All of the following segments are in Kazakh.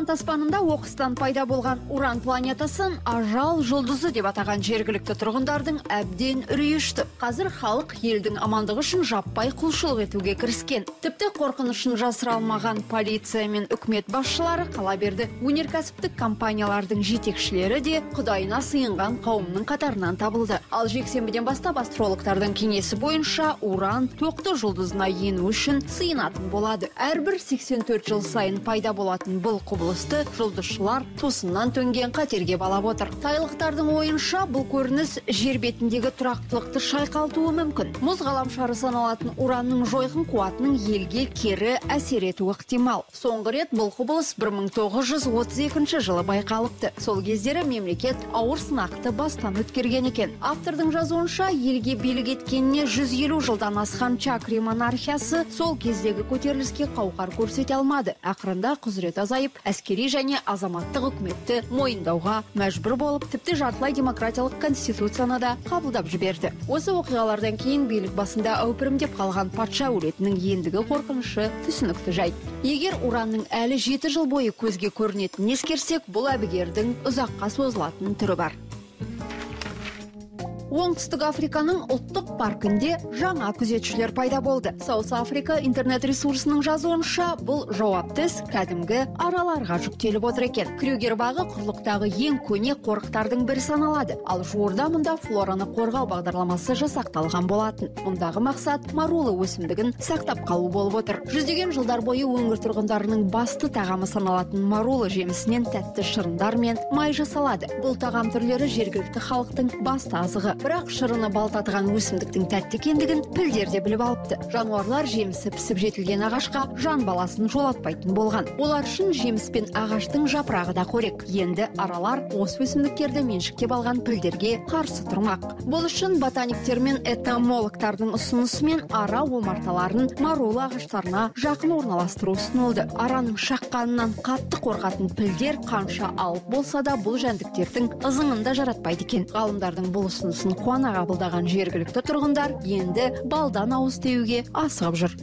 Атлант аспанында оқыстан пайда болған Уран планетасын ажал жұлдызы деп атаған жергілікті тұрғындардың әбден үрейі ұшты. Қазір халық елдің амандығы үшін жаппай құлшылық етуге кіріскен. Тіпті қорқынышын жасыра алмаған полиция мен үкімет басшылары қала берді. Өнеркәсіптік компаниялардың жетекшілері де құдайына сыйынған қауымның қатарынан табылды. Ал жексенбіден бастап астрологтардың кеңесі бойынша Уран тоқты жұлдызына ену үшін сыйынатын болады. Әрбір 84 жыл сайын пайда болатын бұл құбылысты жұлдызшылар тосыннан төнген қатерге балап отыр. Тайлықтардың ойынша бұл көрініс жер бетіндегі тұрақтылықты шайқалтуы мүмкін. Мұз ғаламшары саналатын Уранның жойқын қуатының елге кері әсер етуі ықтимал. Соңғы рет бұл құбылыс 1932 жылы байқалыпты. Сол кездері мемлекет ауыр сынақты бастан өткерген екен. Автордың жазуынша елге билік еткеніне 150 жылдан асқан Чакри монархиясы сол кездегі көтеріліске қауқар көрсете алмады. Ақырында құзырет азайып, әскери және азаматтық үкіметті мойындауға мәжбүр болып, тіпті жартылай демократиялық конституцияны да қабылдап жіберді. Осы оқиғалардан кейін билік басында әупірімдеп қалған патша әулетінің ендігі қорқынышы түсінікті жайт. Егер Уранның әлі 7 жыл бойы көзге көрінетінін ескерсек, бұл әбігердің ұзаққа созылатын түрі бар. Оңтүстік Африканың ұлттық паркінде жаңа күзетшілер пайда болды. Саус Африка интернет ресурсының жазуынша бұл жауапты іс кәдімгі араларға жүктеліп отыр екен. Крюгер бағы құрлықтағы ең көне қорықтардың бірі саналады. Ал жуырда мұнда флораны қорғау бағдарламасы жасақталған болатын. Мұндағы мақсат марулы өсімдігін сақтап қалу болып отыр. Жүздеген жылдар бойы өңір тұрғындарының басты тағамы саналатын марулы жемісінен тәтті шырындар мен май жасалады. Бұл тағам түрлері жергілікті халықтың басты азығы. Бірақ шырыны балтатыған өсімдіктің тәтті екендігін пілдер де біліп алыпты. Жануарлар жемісі пісіп жетілген ағашқа жан баласын жолатпайтын болған. Олар үшін жеміс пен ағаштың жапырағы да қорек. Енді аралар осы өсімдіктерді меншіктеп алған пілдерге қарсы тұрмақ. Бұл үшін ботаниктер мен этномологтардың ұсынысымен ара омарталарын марулы ағаштарына жақын орналастыру ұсынылды. Араның шаққанынан қатты қорқатын пілдер қанша алып болса да бұл жәндіктердің ызыңын да жаратпайды екен. Ғалымдардың бұл ұсынысын қуана қабылдаған жергілікті тұрғындар енді балдан ауыз теуге асығып жүр.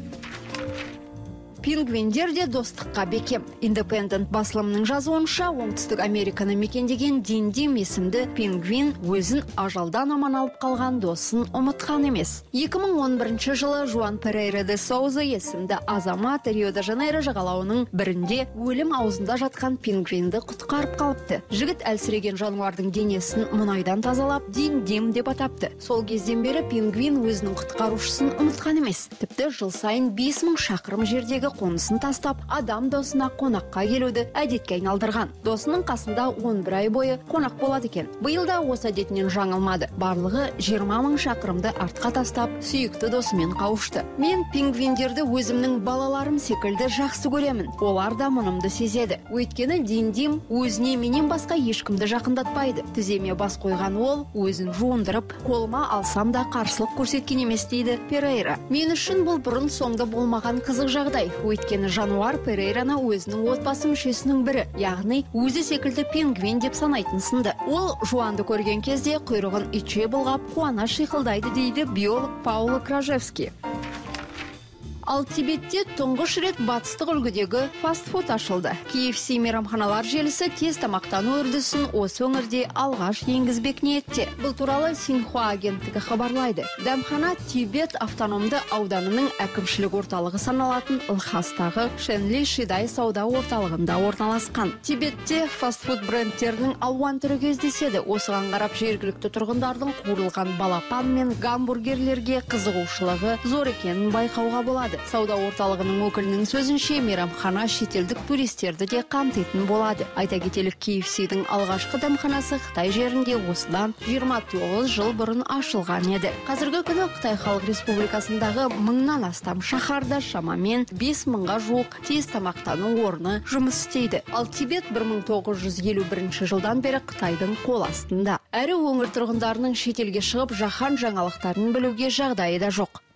Пингвиндер де достыққа бекем. Independent басылымының жазуынша, Оңтүстік Американы мекендеген Дин-Дим есімді пингвин өзін ажалдан аман алып қалған досын ұмытқан емес. 2011 жылы Жуан Перейра де Соуза есімді азамат Рио-де-Жанейро жағалауының бірінде өлім аузында жатқан пингвинді құтқарып қалыпты. Жігіт әлсіреген жануардың денесін мұнайдан тазалап, Дин-Дим деп атапты. Сол кезден бері пингвин өзінің құтқарушысын ұмытқан емес. Тіпті жыл сайын 5000 шақырым жердегі қонысын тастап, адам досына қонаққа келуді әдетке айналдырған. Досының қасында 11 ай бойы қонақ болады екен. Биыл да осы әдетінен жаңылмады. Барлығы 20 000 шақырымды артқа тастап, сүйікті досымен қауышты. Мен пингвиндерді өзімнің балаларым секілді жақсы көремін. Олар да мұнымды сезеді. Өйткені Дин-Дим өзіне менен басқа ешкімді жақындатпайды. Тіземе бас қойған ол өзін жуындырып, қолыма алсам да қарсылық көрсеткен емес дейді Перейра. Мен үшін бұл бұрын соңды болмаған қызық жағдай. Өйткені жануар Перейраны өзінің отбасы мүшесінің бірі, яғни өзі секілді пингвин деп санайтын сынды. Ол Жуанды көрген кезде құйрығын итше бұлғап қуана шиқылдайды дейді биолог Пауло Кражевский. Ал Тибетте тұңғыш рет батыстық үлгідегі фастфуд ашылды. KFC мейрамханалар желісі тез тамақтану үрдісін осы өңірде алғаш енгізбек ниетте. Бұл туралы Синьхуа агенттігі хабарлайды. Дәмхана Тибет автономды ауданының әкімшілік орталығы саналатын Лхастағы Шенли Шидай сауда орталығында орналасқан. Тибетте фастфуд брендтерінің алуан түрі кездеседі. Осыған қарап жергілікті тұрғындардың қуырылған балапан мен гамбургерлерге қызығушылығы зор екенін байқауға болады. Сауда орталығының өкілінің сөзінше, мейрамхана шетелдік туристерді де қамтитын болады. Айта кетелік, KFC-дің алғашқы дәмханасы Қытай жерінде осыдан 29 жыл бұрын ашылған еді. Қазіргі күні Қытай Халық Республикасындағы 1000-нан астам шаһарда шамамен 5000-ға жуық тез тамақтану орны жұмыс істейді. Ал Тибет 1951 жылдан бері Қытайдың қол астында. Әрі өңір тұрғындарының шетелге шығып жаһан жаңалықтарын білуге жағдайы да жоқ.